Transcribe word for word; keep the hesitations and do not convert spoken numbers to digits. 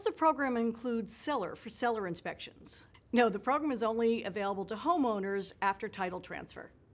Does the program include seller for seller inspections? No, the program is only available to homeowners after title transfer.